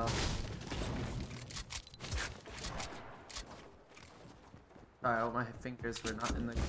Sorry, all my fingers were not in the...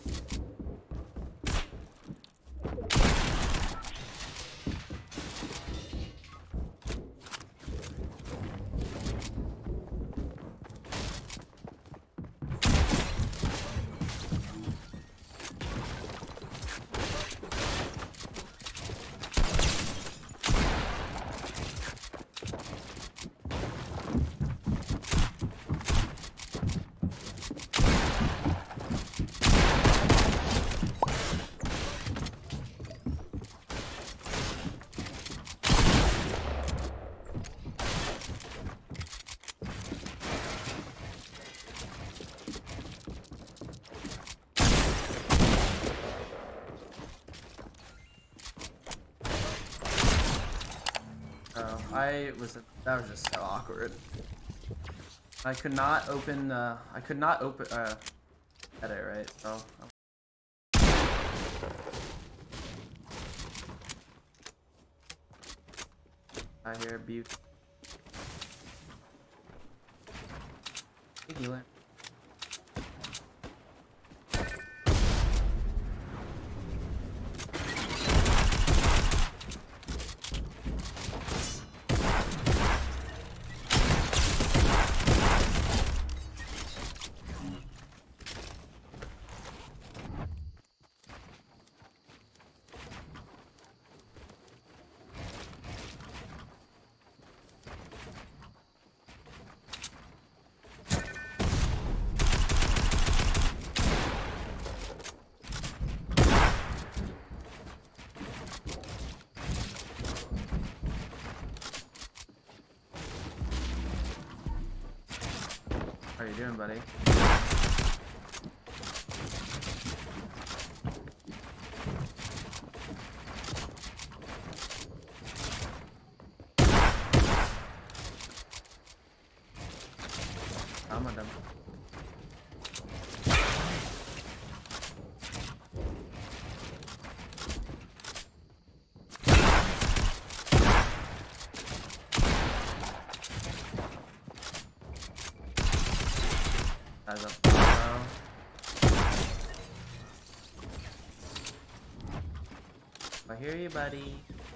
That was just so awkward. I could not open edit, right? So I hear beef. Healing. How are you doing, buddy? I'm on them. Guys up, bro. I hear you, buddy.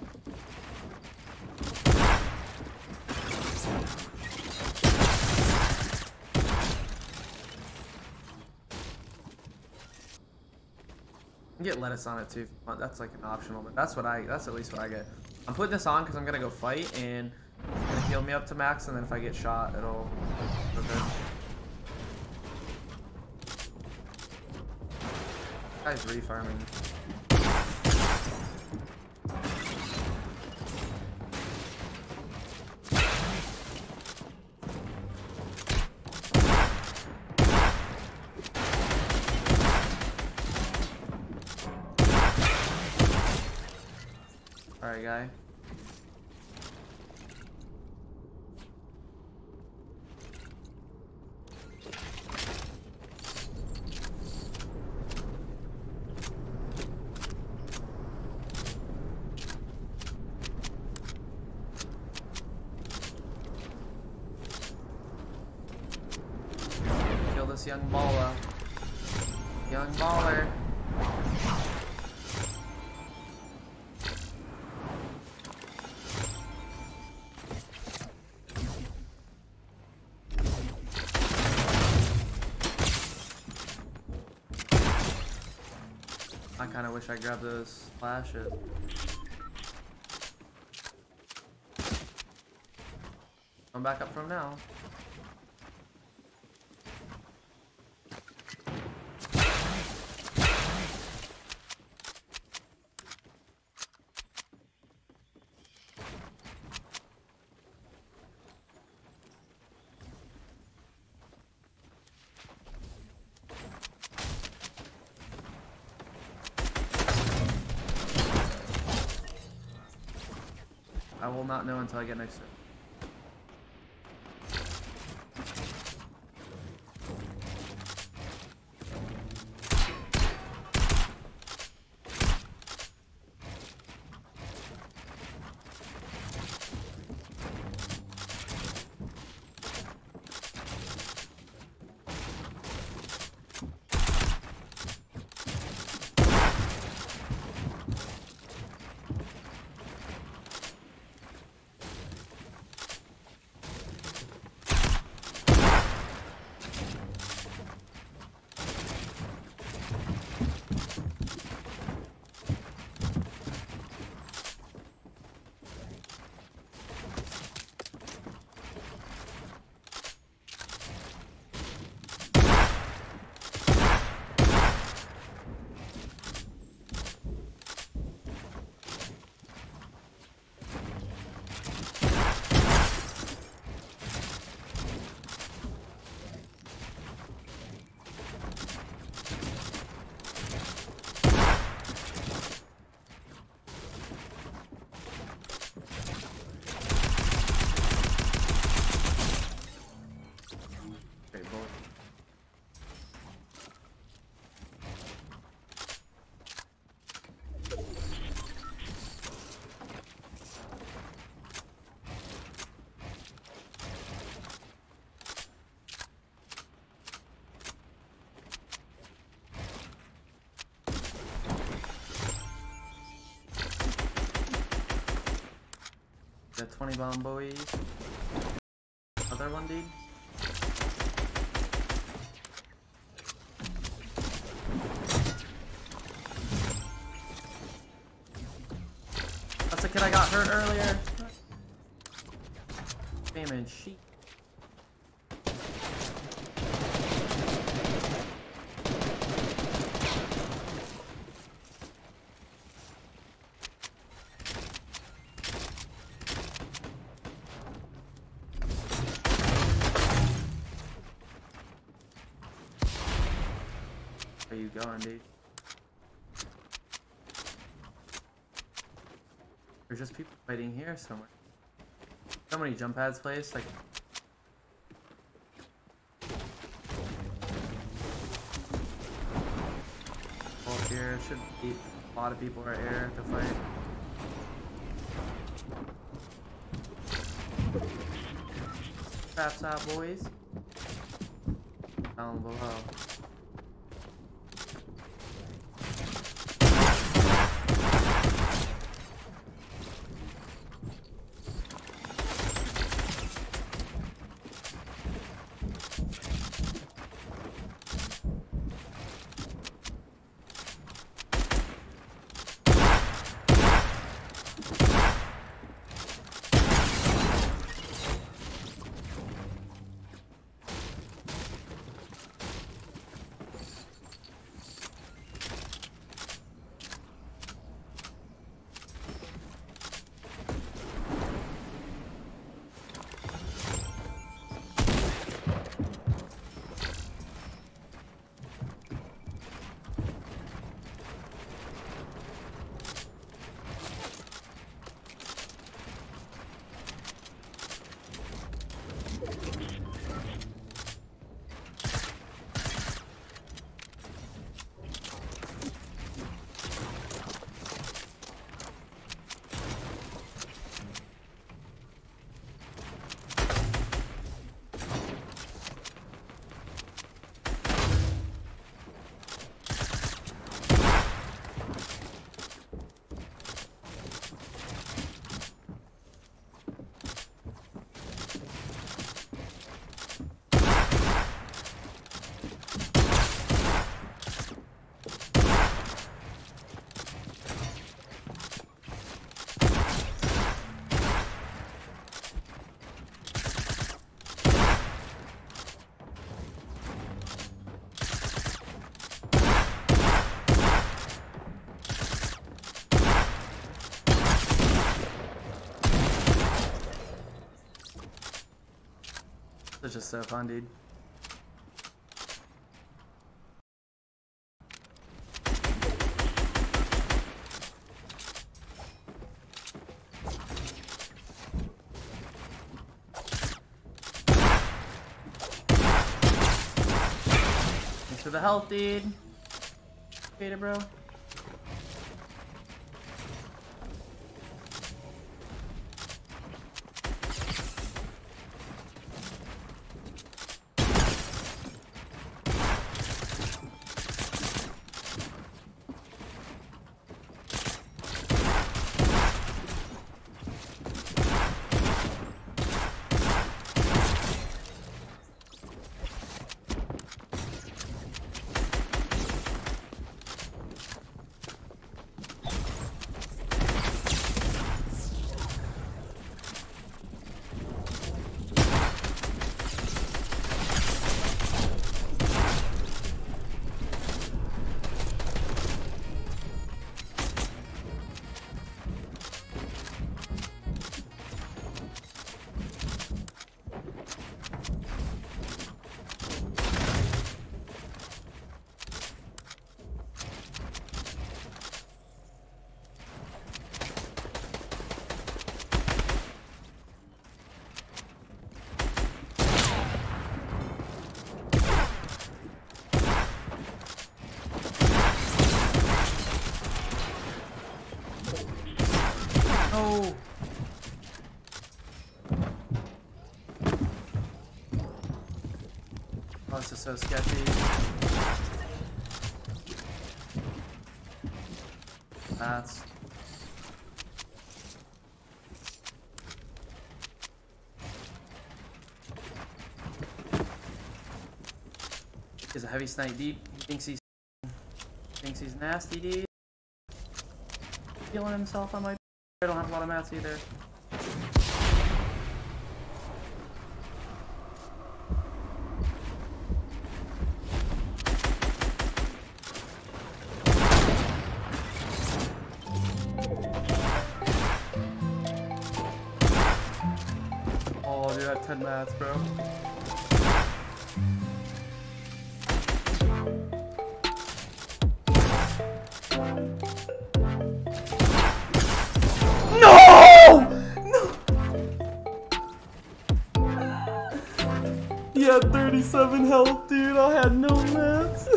You can get lettuce on it too if you want. That's like an optional, but that's at least what I get. I'm putting this on because I'm gonna go fight and it's gonna heal me up to max, and then if I get shot, it'll go good. Guy's refarming. Alright, guy. Kill this young baller. Young baller. I kind of wish I grabbed those flashes. I'm back up from now. I will not know until I get next to it. Got 20 bomb boys. Other one, dude. That's the kid I got hurt earlier. Damn sheep. Where you going, dude? There's just people fighting here somewhere. So many jump pads placed, like. Well, here should be a lot of people right here to fight. Traps out, boys. Down below. It's just so fun, dude. Thanks for the health, dude. Appreciate it, bro. No. Oh, this is so sketchy. That's He's a heavy snipe deep. He thinks he's nasty deep. Healing himself on my. I don't have a lot of mats either. Oh, dude, I have 10 mats, bro. No! No! He had 37 health, dude. I had no mats.